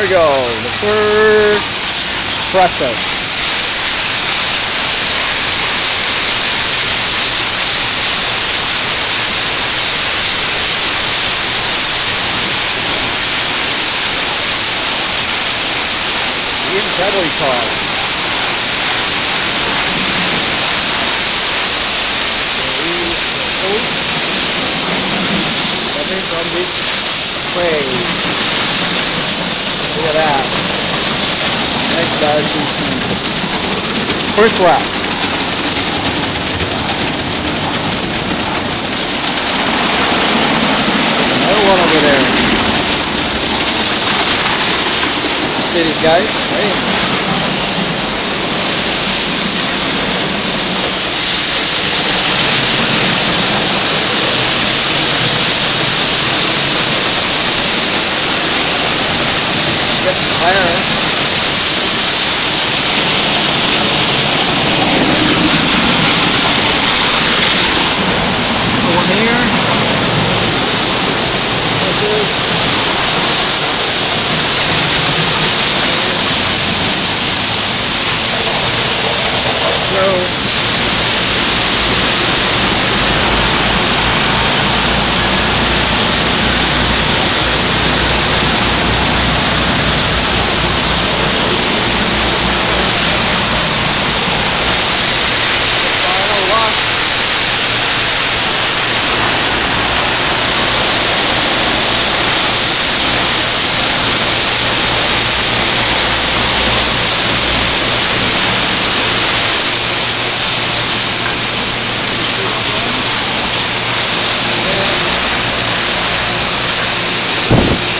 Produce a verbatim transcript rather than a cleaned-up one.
There we go. The first process. Battery car. Coming from this tray. Look at that. Next battery. First lap. Another one over there. See these guys? Hey. You